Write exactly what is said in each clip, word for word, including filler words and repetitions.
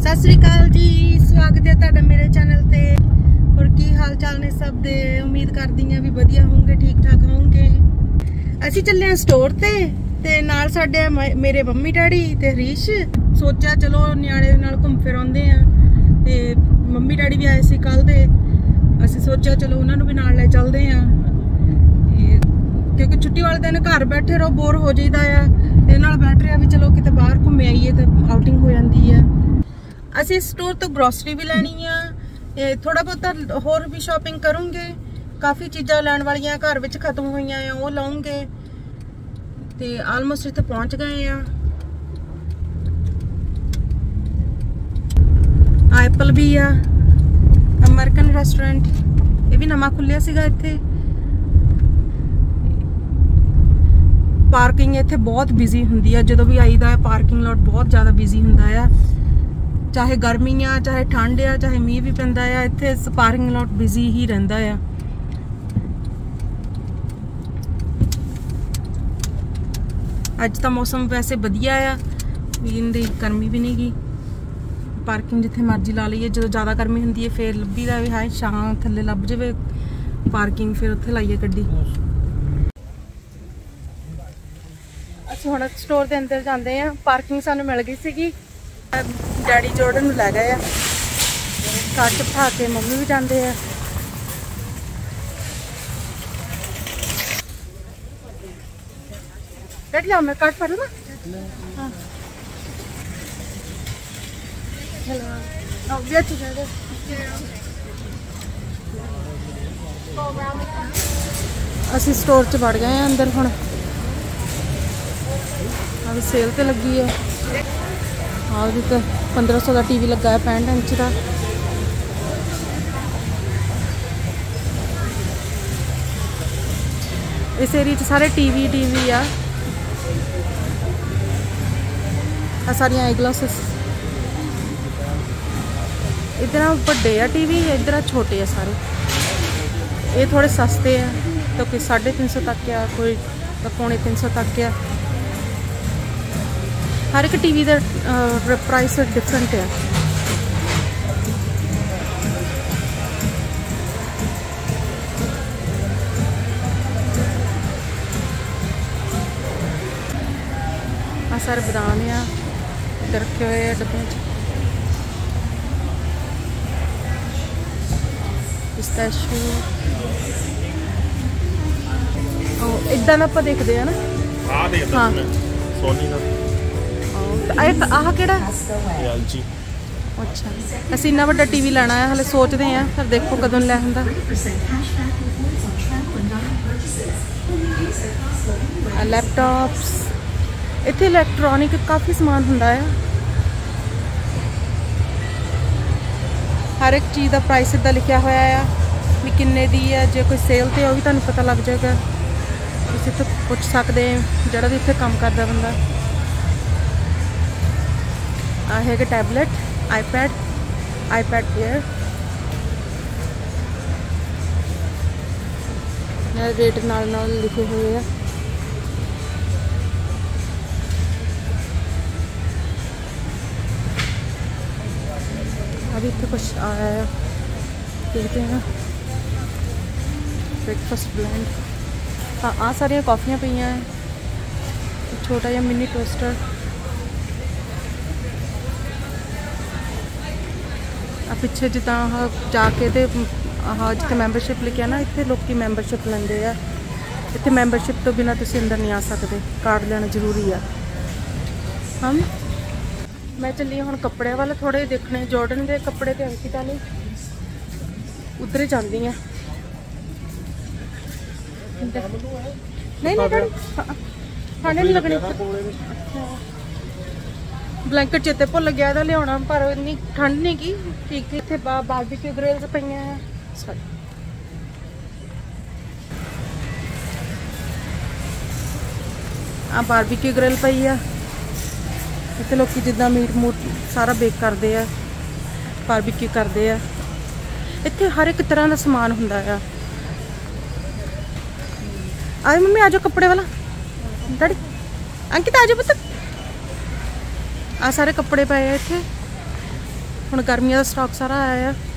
सत श्री अकाल जी, स्वागत है तुहाडा मेरे चैनल ते। और की हाल चाल ने सब दे? उम्मीद करदी हां भी वधिया होंगे, ठीक ठाक होंगे। असीं चले हैं स्टोर ते ते नाल साडे मेरे मम्मी डैडी ते हरीश। सोचा चलो न्याणे दे नाल घुम फिर आउंदे आ ते मम्मी डैडी भी आए सी कल दे। असीं सोचा चलो उन्हां नूं भी नाल ले चलदे आ, क्योंकि छुट्टी वाले दिन घर बैठे रहो बोर हो जाइदा आ। इहदे नाल बैठ रहा भी चलो किते बाहर घुम्मे आईए ते आउटिंग हो जाती है। असीं स्टोर तो ग्रोसरी भी लैनी आ, थोड़ा बहुत होर भी शॉपिंग करूँगे। काफ़ी चीज़ां लैण वालियां घर विच खत्म होईयां आ, वो लाऊंगे ते आलमोस्ट इत्थे पहुँच गए आ। एप्पल भी आ, अमेरिकन रेस्टोरेंट ये भी नवां खुलिया सीगा इत्थे। पार्किंग इत्थे बहुत बिजी हुंदी है, जदों भी आईदा है पार्किंग लॉट बहुत ज़्यादा बिजी हुंदा है। चाहे गर्मी आ चाहे ठंड आ चाहे मीह भी पैंदा है, इत्थे पार्किंग लॉट बिजी ही रहिंदा है। अज तो मौसम वैसे वधिया आ, इन्नी गर्मी भी नहीं गी। पार्किंग जिथे मर्जी ला लीए, जो ज़्यादा गर्मी होंदी है फिर लब्भी दा भी हाय छां थल्ले लभ जावे पार्किंग, फिर उत्थे लाइए गड्डी। ਅਸੀਂ ਹੁਣ स्टोर के अंदर जाते हैं। पार्किंग सानू मिल गई सीगी, डैडी जोड़न नूं लै गए आ, कार च बिठा के मम्मी भी जाते हैं। डैडी लाओ मैं कार्ड पढ़ लूँ ना। हाँ हेलो वे टुगेदर। ਅਸੀਂ स्टोर च वड़ गए हैं अंदर। हुण अभी सेल ते लगी है। हाँ तो पंद्रह सौ का टीवी लगा है, पैंठ इंच का। इस एरिया सारे टीवी टीवी आ, सारिया आई ग्लासेस। इधर बड़े आ टीवी, इधर छोटे आ सारे। ये थोड़े सस्ते हैं, तो कोई साढ़े तीन सौ तक आ, कोई पौने तीन सौ तक आ। हर एक टीवी का प्राइस डिफरेंट है। आ सारे बादाम आ इधर रखे हुए हैं डब्बे च। पिस्ताशियो इदा आप देखते हैं ना। हाँ सोनी का आह केड़ा एलजी। अच्छा असीं इन्ना वड्डा टीवी लेना है, हले सोचते हैं, फिर देखो कदों लै हुंदा। लैपटॉप्स इत्थे इलैक्ट्रॉनिक काफ़ी समान हुंदा है। हर एक चीज़ का प्राइस इदा लिखा होया है भी किन्ने दी है। जे कोई सेल ते वो भी तुहानूं पता लग जाएगा, तुसीं इत्थे पुछ सकदे हो जिहड़ा भी इत्थे काम करदा बंदा। आ है tablet, iPad, iPad Air. Rate नाल नाल लिखे हुए हैं। अभी तो कुछ आया है, देखते हैं। Breakfast blend. हाँ आ सारिया कॉफियाँ पई हैं, छोटा जिहा मिनी टोस्टर। पिछे जिदा जाके तो हाँ जिते मैंबरशिप लिखा ना, इतने लोग मैंबरशिप लेंदे आ। इतने मैंबरशिप तो बिना तुसीं अंदर नहीं आ सकते, कार्ड लेना जरूरी है। हम मैं चली हूँ कपड़े वाले थोड़े देखने, जॉर्डन के कपड़े तो अंकिता ने उधर ही जाती हैं। नहीं नहीं खाने नहीं लगने। ब्लैंकेट चेते भुल गया था लिया, पर इन्नी ठंड नहीं की। ठीक थी। इतने बारबेक्यू ग्रिल्स पे आ बारबेक्यू ग्रिल पई आ। इतने लोग जिदा मीट मूट सारा बेक करते हैं, बारबेक्यू करते हैं। इतने हर एक तरह का समान हुंदा है। आए मम्मी आ जाओ कपड़े वाला। डैडी अंकिता आ जाओ पुत्त। आ सारे कपड़े पे इतने हुण गर्मियां दा स्टॉक सारा आया है।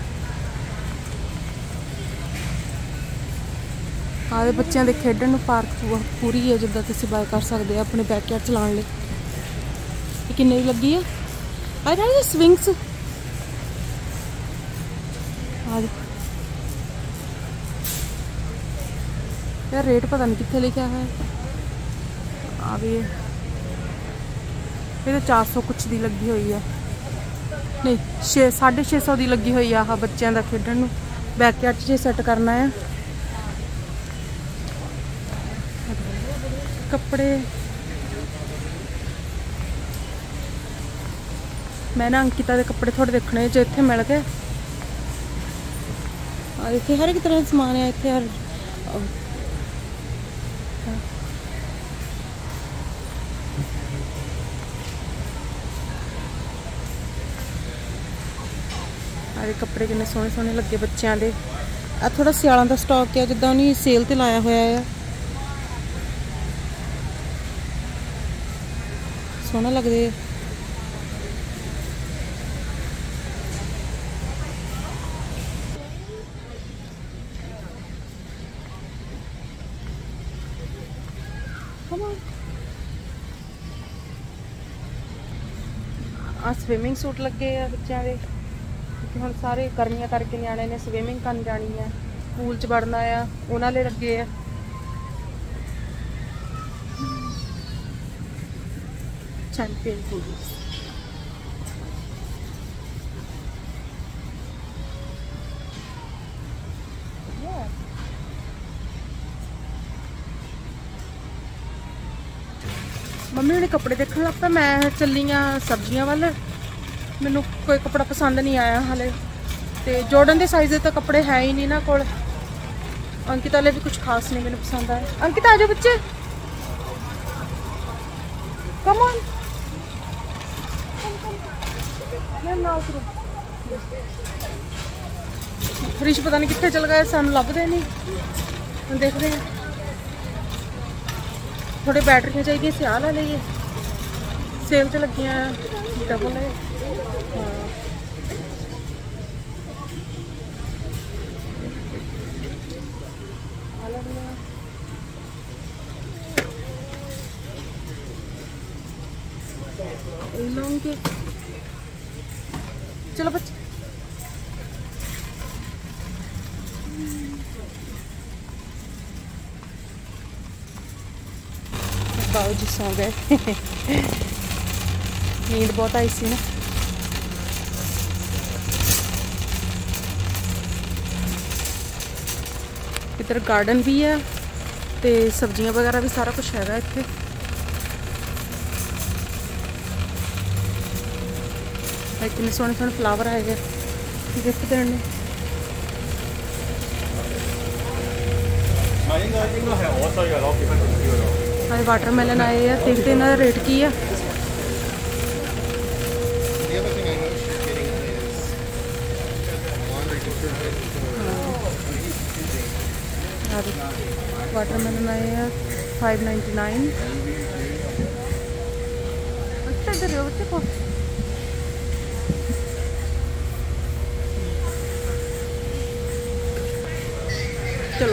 आदे बच्चों के खेडन नूं पार्क पूरी है, जिद्दां तुसीं बाय कर सकते हो अपने बैकयार्ड चलाउण लई। ये किन्ने दी लगी है? अरे ये स्विंग्स आदे यार, रेट पता नहीं कित्थे लिखा है। आ भी ये तो चार सौ कुछ दी लगी हुई है, नहीं छे साढ़े छे सौ दी लगी हुई है। आह बच्चों का खेडन नूं बैकयार्ड च सैट करना है। कपड़े मैं ना अंकिता के कपड़े थोड़े देखने जो इत्थे मिल गए। और इत्थे हर एक तरह का समान है। इत्थे हर अरे कपड़े कितने सोहने सोहने लगे बच्चों के। आ थोड़ा सियालों का स्टॉक है, जिद्दां उन्हें सेल ते लाया होया है। सोहना लगदे है। आ स्विमिंग सूट लगे है बच्चों के, क्योंकि हम सारे गर्मियां करके न्याणे ने स्विमिंग करन जानी है, पूल च वड़ना है, उन्हां लई लगे है। चैंपियन पूल्स मम्मी उन्हें कपड़े देखने लग पे। मैं चली हाँ सब्जियां वाल, मैनू कोई कपड़ा पसंद नहीं आया हाले। तो जॉर्डन के साइज़ तो कपड़े है ही नहीं ना कोल। अंकिता ले भी कुछ खास नहीं मैंने पसंद आया। अंकिता आ जाओ बच्चे, कम ऑन ना उतरो। हरीश पता नहीं कितने चल गए, सानू लभदे नहीं। हम देखते हैं थोड़े बैटरियां चाहिए, सियाल ले लीए। सेल च लगियां डबल है। लूंगी, चलो बच्चे बाबू जी सो गए। नींद बहुत आई सी ना। इधर गार्डन भी है ते सब्जियां वगैरह भी सारा कुछ है इत्थे। कितने सोहने सोहने फ्लावर आए गए गिफ्ट देने। अरे वाटरमेलन आए हैं, देखते इन्हों का रेट की है। वाटरमेलन आए हैं फाइव नाइन्टी नाइन। अच्छा इधर बच्चे को चलो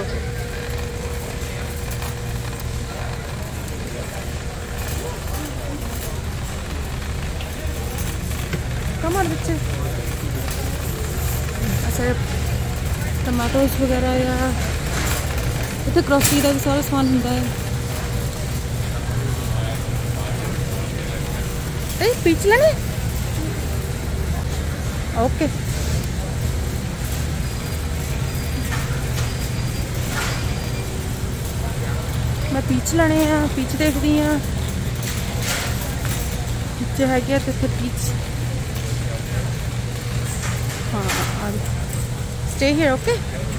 कमाल बच्चे। अच्छा टमाटोस वगैरह या इतने ग्रोसरी का भी सारा सामान होंगे है। पीच लेने ओके। मैं पीच लेने हैं, पीच देखती हाँ पीछे है तो इतने पीच। हाँ स्टे हियर ओके।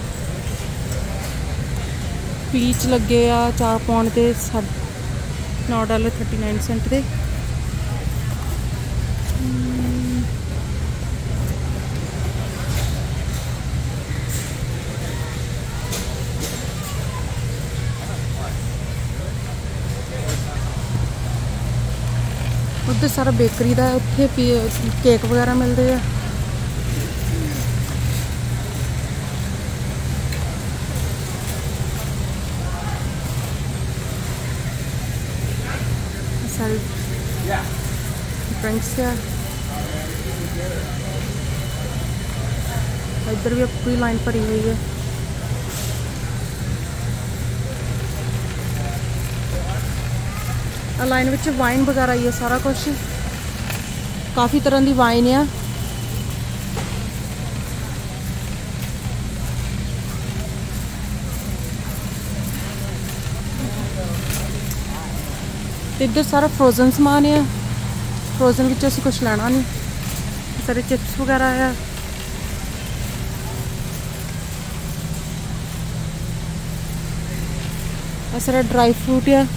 पीच लगे आ चार पाउंड के नौ डॉलर थर्टी नाइन सेंट के। उधर सारा बेकरी का, उत्थे केक वगैरह मिलते हैं। सारे ड्रिंक्स है। इधर भी पूरी लाइन भरी हुई है। लाइन में वाइन वगैरह ही है, सारा कुछ काफ़ी तरह की वाइन है। इधर सारा फ्रोजन समान है। फ्रोजन विच असीं कुछ लेना नहीं, सारे चिप्स वगैरह है। सारा ड्राई फ्रूट है।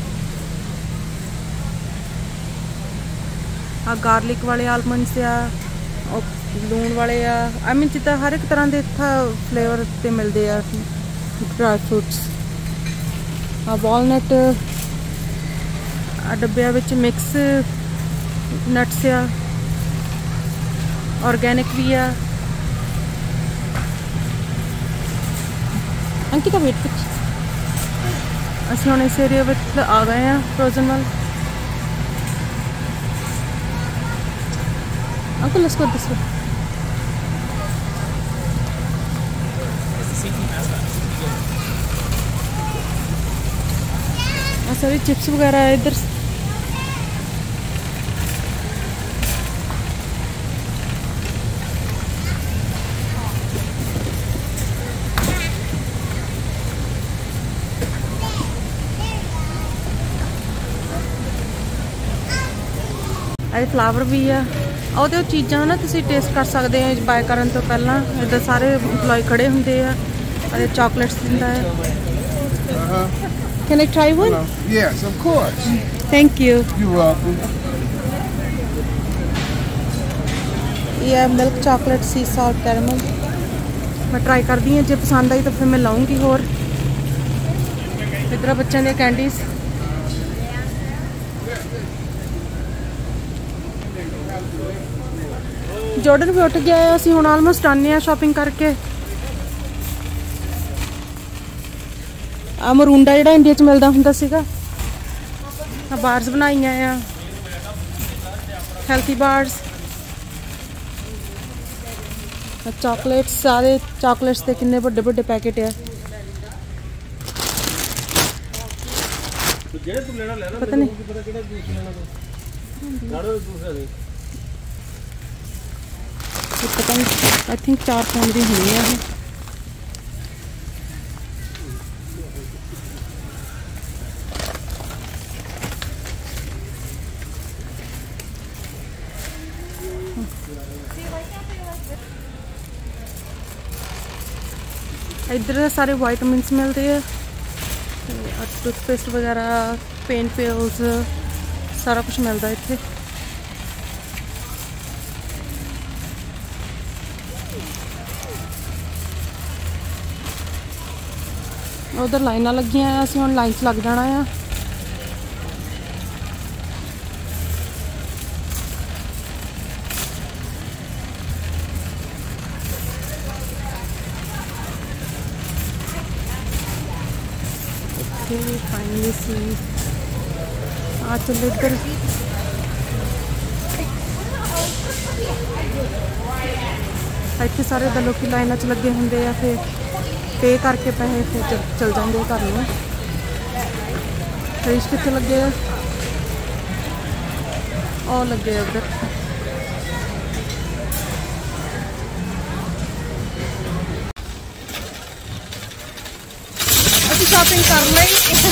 आ गार्लिक वाले आलमंड्स आ, लूण वाले आ, आई मीन जिदा हर एक तरह के इतना फ्लेवर ते मिलते हैं ड्राई फ्रूट्स। आ वॉलनट डब्बिया विच मिक्स नट्स आ, ऑर्गेनिक भी आ। अंकिता वेट कुछ असीं हुण इस एरिया विच आ गए हैं फ्रोजन वाल। Uncle, let's go this way. सारी चिप्स वगैरह है इधर। अरे फ्लावर भी है। और चीज़ा ना तुम टेस्ट कर सकते हैं बाय करने तो पहला। इधर सारे एम्प्लॉय खड़े होंगे है। चॉकलेट्स दिंदा है। Can I try one? Yes, of course. Thank you. You're welcome. ये milk chocolate sea salt caramel. मैं ट्राई कर दी है, जो पसंद आई तो फिर मैं लाऊंगी होर। इधर बच्चों दी कैंडीज। जॉर्डन भी उठ गया है। असीं हुण आलमोस्ट आने हैं शॉपिंग करके। आ मरूंडा जिहड़ा इंडिया च मिलदा हुंदा सीगा, बार्स बनाईयां आ, हैल्थी बार्स। चॉकलेट्स, सारे चॉकलेट्स के किन्ने बड़े बड़े पैकेट है। पता नहीं पता नहीं आई थिंक चार पाउंड की होनी है। इधर सारे वाइटामिन्स मिलते हैं, टूथपेस्ट वगैरह, पेन पिल्स, सारा कुछ मिलता है इत्थे। उधर लाइना लगियां हैं, असीं हुण लाइन च लग जाना है। फाइनली सी आ चलो इधर। इतने सारे तो लोग लाइना च लगे होंगे या फिर पे करके पैसे फिर चल, चल जाते घर में। फ्रिज कितने लगे और लगे उधर। असी शॉपिंग कर ली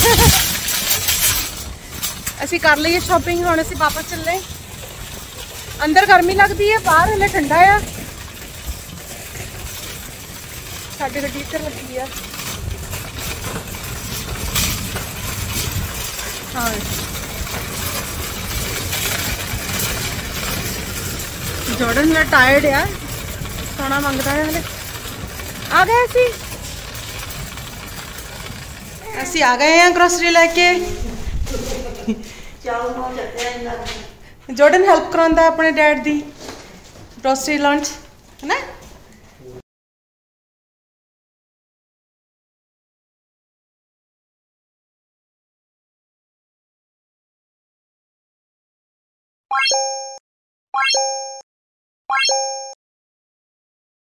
असी कर ली शॉपिंग। हुण असी वापस चले। अंदर गर्मी लगती है, बाहर हले ठंडा है। साडी गड्डी इधर लगी है। हाँ जॉर्डन मेरा टायर्ड है, सोना मंगता है। हले आ गए असी असी आ गए हैं ग्रोसरी लेके। जॉर्डन हेल्प करांदा अपने डैड दी ग्रोसरी लॉन्च है ना।